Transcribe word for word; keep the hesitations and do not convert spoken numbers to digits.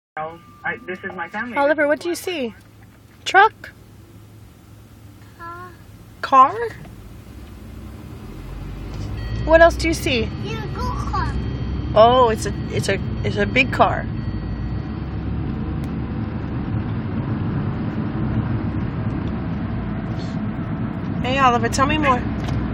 I, this is my family. Oliver, what do you see? Truck? Car. Car? What else do you see? Yeah, go car. Oh, it's a it's a it's a big car. Hey Oliver, tell me more.